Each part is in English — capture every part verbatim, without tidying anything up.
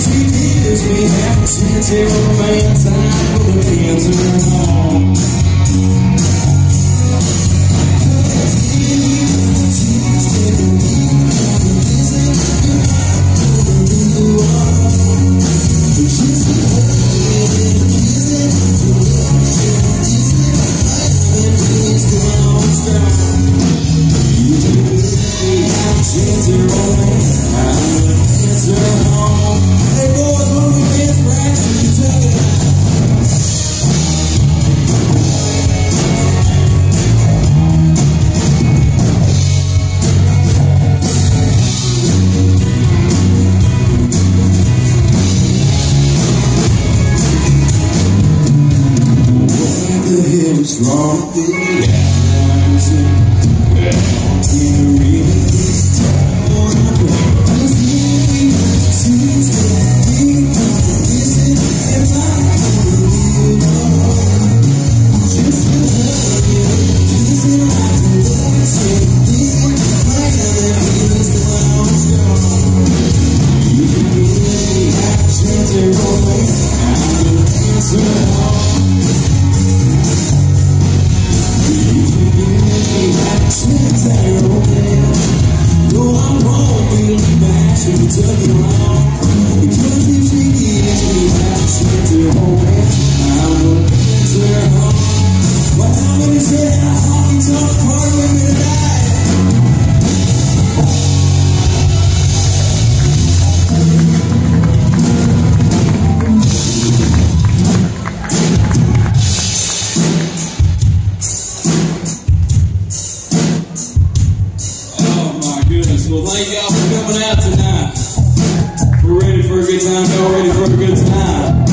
Well, thank y'all for coming out tonight. We're ready for a good time. Y'all ready for a good time?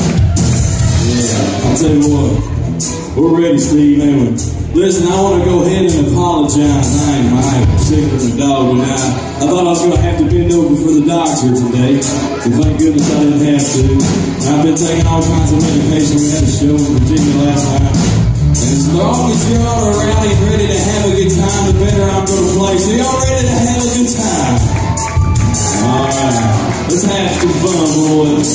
Yeah, I'll tell you what. We're ready, Steve, ain't we? Listen, I want to go ahead and apologize. I ain't my sicker than a dog tonight. I thought I was going to have to bend over for the doctor today. But thank goodness I didn't have to. I've been taking all kinds of medication. We had a show in Virginia last night. And as long as y'all are around and ready to have a good time, the better I'm going to play. So y'all ready to have a good time? Alright, let's have some fun, boys.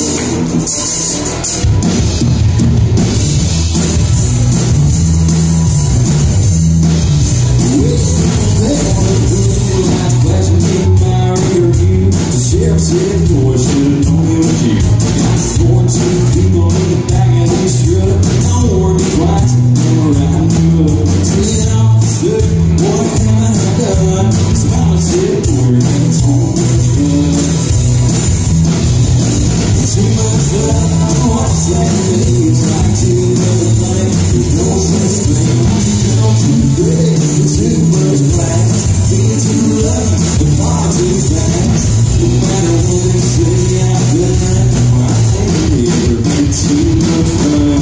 Sheriff said, boy, should've known it was you. Got fourteen people in the back of this truck. Don't worry twice, I'm around you up. Ten officer, what have I done? So mama said, we're gonna talk blood. Too much blood, what's that mean? It's like too much blame. There's no such thing. You're too great, you're too much black. Being too lucky, but far too fast. No matter what they say, I've done, I ain't never been too much fun.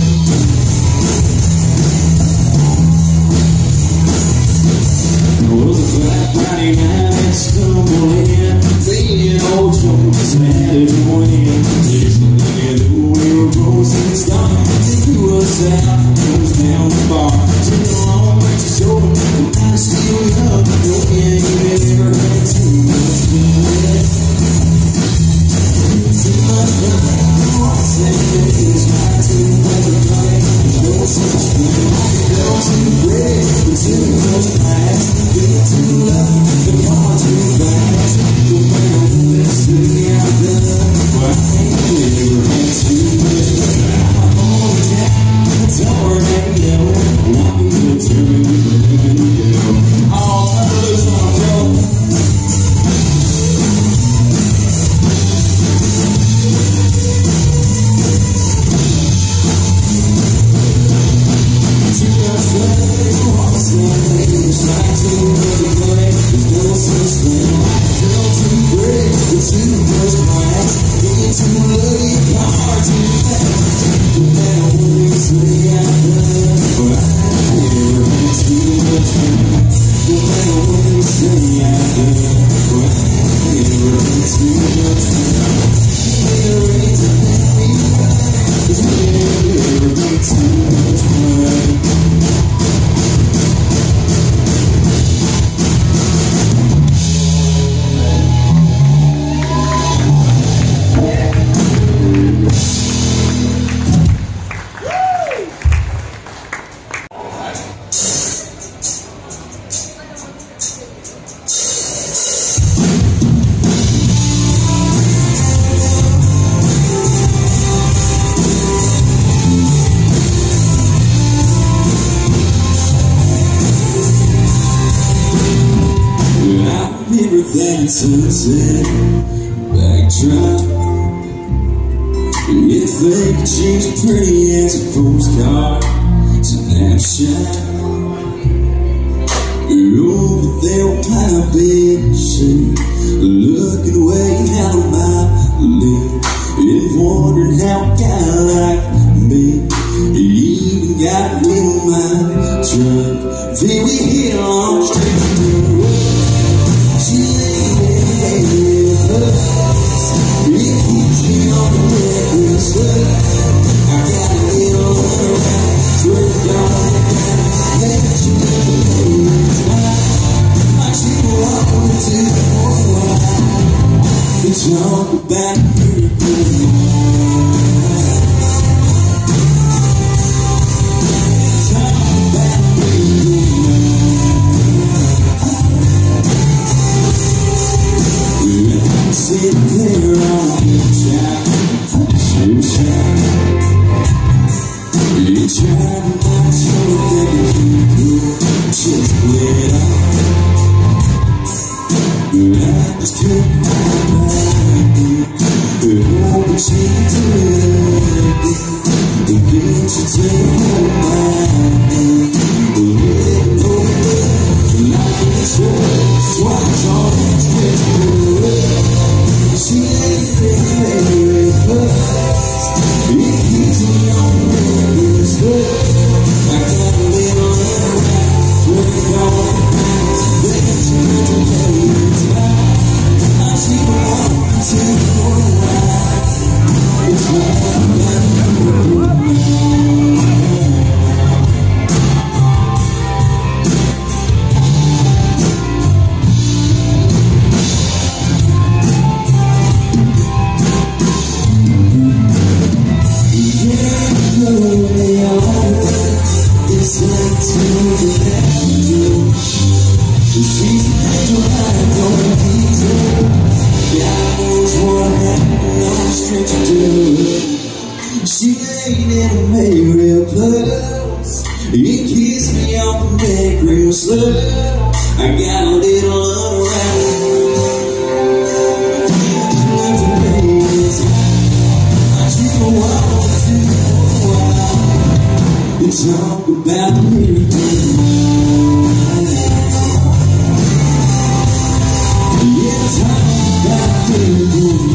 It was a flat Friday night and stumbled in. Being old Jones had it win. Listening to we were roasting stuff. They threw us out, goes down the bar. Took a long way to show them, and I still young. No, yeah, you never had too much fun. There's no sense sunset, backdrop. If they could change pretty as a postcard, snapshot. You're over there on my bed, shade, looking away out of my lid, and wondering how a guy like me even got rid of my truck. Then we hit along straight to the road. She laid with us. It keeps me on the necklace. I got a little around, swerved on the ground. Let you never know it's mine. I should walk into the while and talk about miracles. Sitting there on the shop, so sad. You tried to not show that you could just split up, but I just couldn't hide it. But hoping she could do it again, and get you to hold my hand. But let it go, like it's yours, watch all these kids go. She ain't very fast. It keeps me on the nervous foot. I got a little around, working on the ground. They can turn to play it's mine. I see her walking to the corner. It's like I'm not she ain't in a real close. It kissed me on the neck real slow. I got a little around. I took a walk to the wild and talk about the miracles. Yeah, talk about the miracles.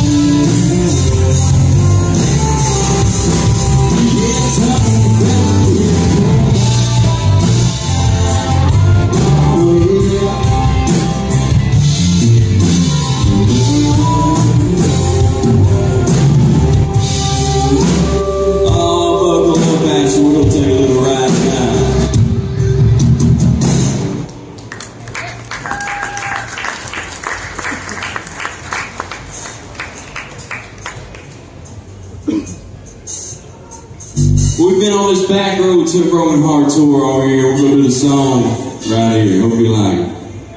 We've been on this back road to Broken Heart tour all year. We're going to do the song right here. Hope you like it.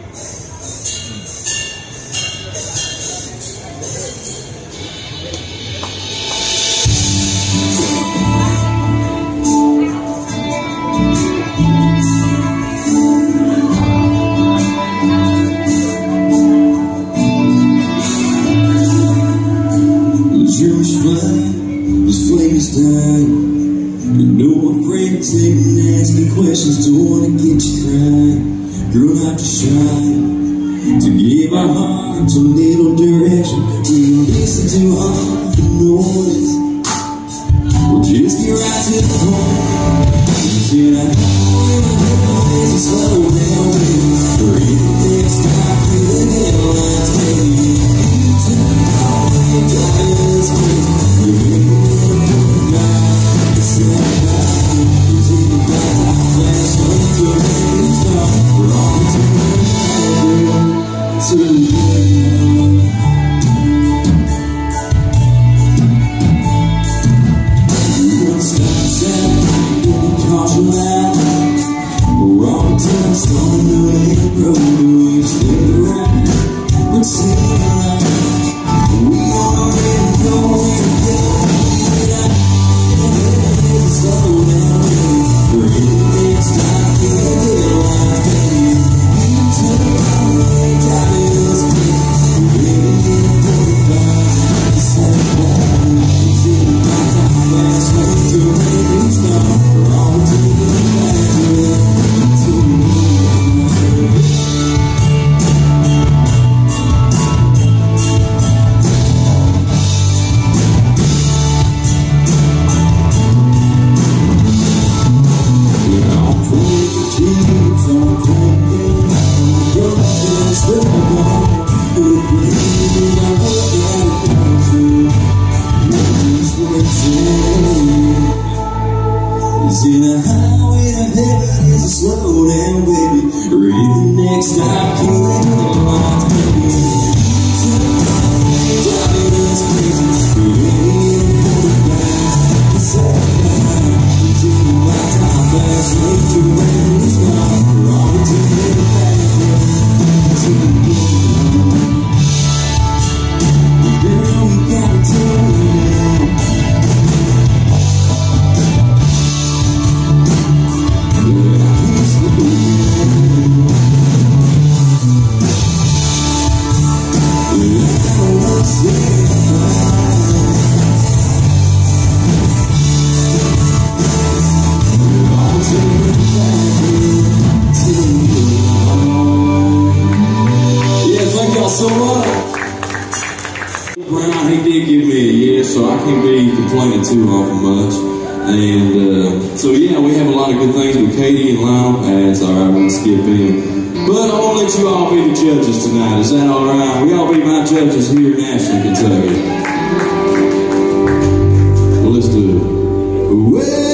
The dream's flying, the flame is dying. You know my friends ain't asking questions, don't wanna get you crying. Girl, not to shy, to give our hearts a little direction. We don't listen to all the noise, we'll just get right to the point. You said I always a slow down, or if the next time through the headlines, maybe you turn all the dials crazy. You make me look for the night. It's not about you, it's in the back. Flash on to a new star. We're all together to the stop killing the lights, baby. Driving us crazy, waiting for the back. The second night, until my time fast, late to rain is gone. We're all taking it back, to the good. Girl, you gotta tell me now. So much. Brown, he did give me a yes, so I can't be complaining too awful much. And uh, so yeah, we have a lot of good things with Katie and Lionel. That's all right, we'll skip in. But I want to let you all be the judges tonight. Is that all right? We all be my judges here in Ashland, Kentucky. Well, let's do it. Well,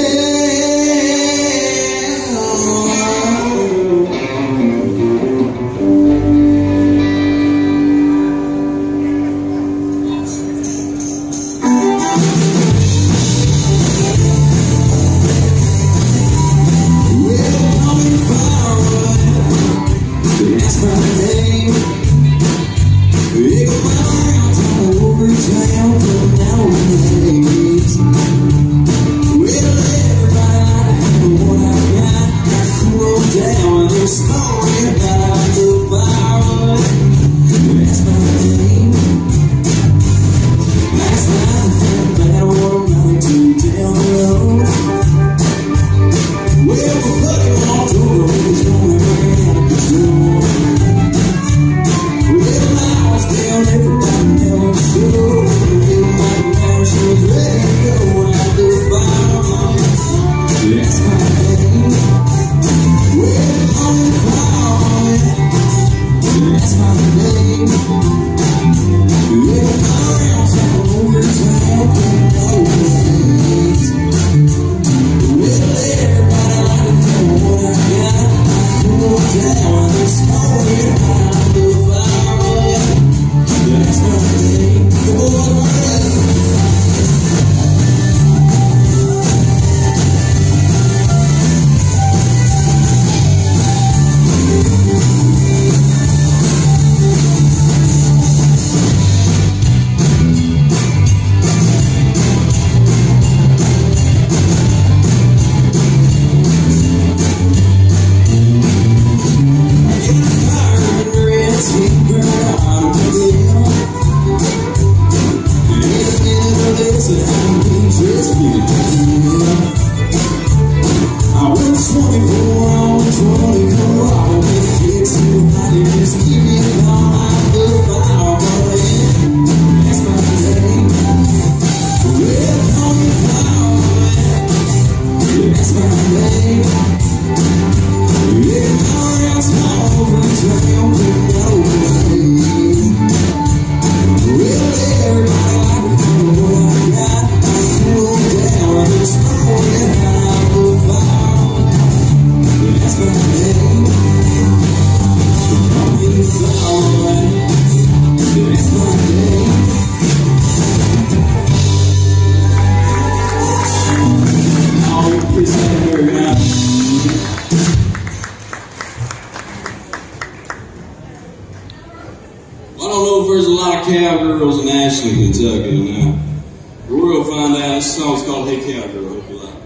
Cowgirls in Ashland, Kentucky now. We're gonna find out. This song's called Hey Cowgirl. Hope you like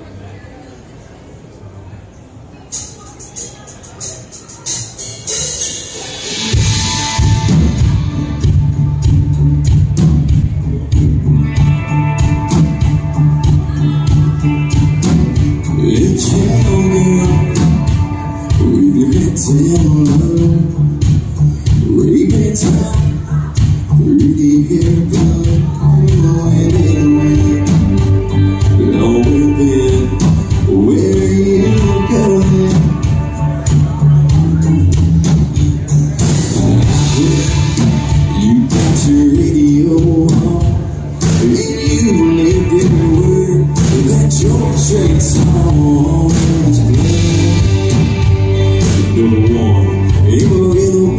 You're the one.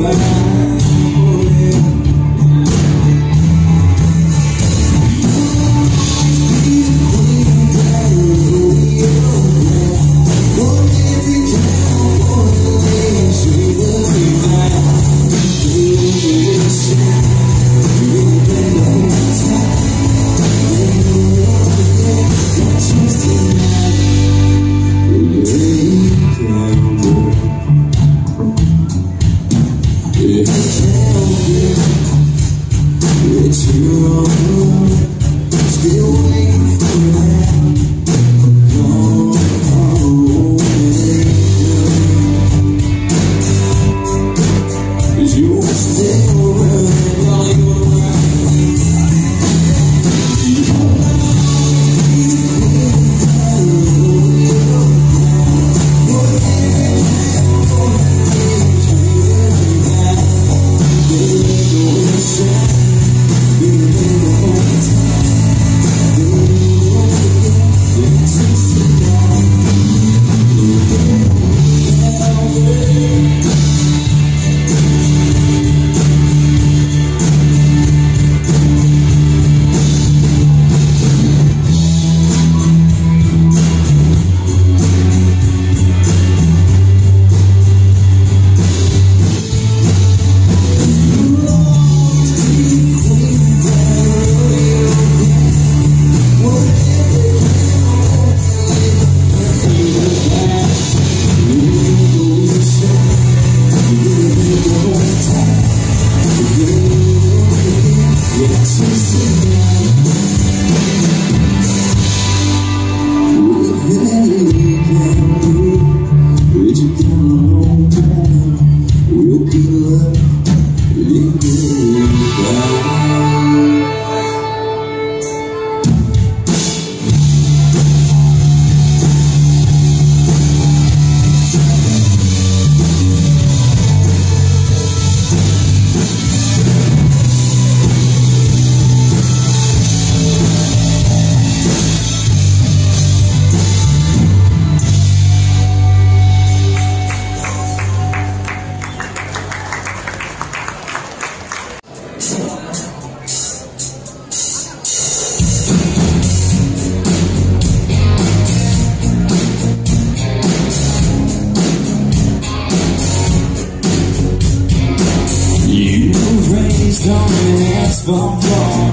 from far.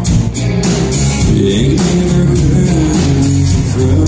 Ain't never heard from.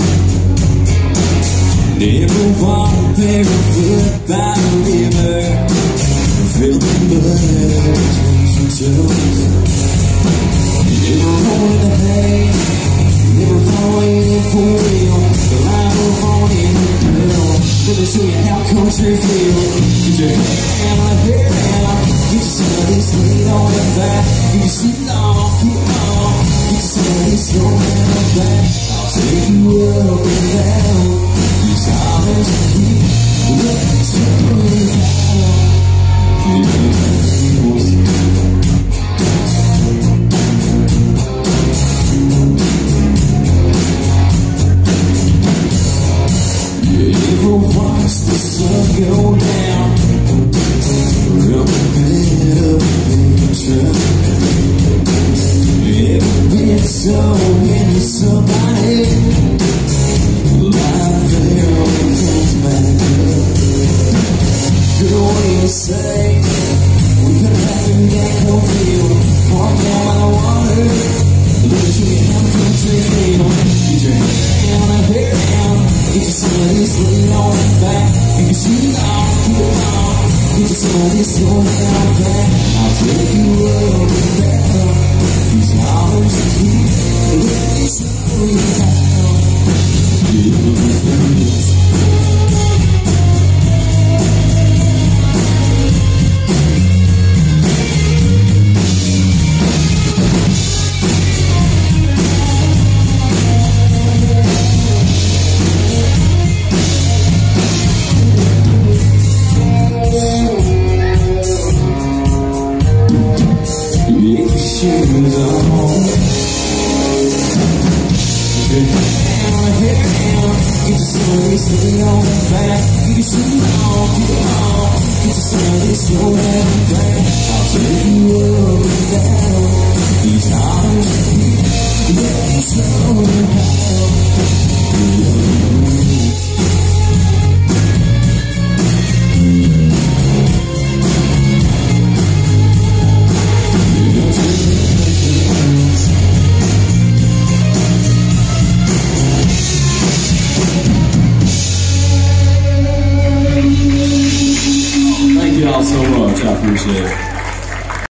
Never walked barefoot by the river, felt the blood between some toes. Never rolled in the hay, never falling for real. The line of morning girl, let me show you how country feel. Get your hand on the hair down, get somebody laid on the back. You can sit on, keep on, get somebody slow down the back. I'll take you up and down, these hours of heat, let me take you down. Watch the sun go down, real bit of adventure. Ever been so into somebody, life there only comes back up. Good way to say, we could have been that no feel. Walk down by the water, look at you and I'm country feel. Get your hand on the hair down, get your somebody sleep on the back. You can see it all, keep it on. Get your somebody slow down back. I'll take you up and down, these hours of heat, let me slow you down. Shoes on, get your hand on the hair down, get your somebody sleeping on the back. You can see it all, keep it on, Slow down, I'll take you up and down these highways. Let me slow Thank you all so much. I appreciate it.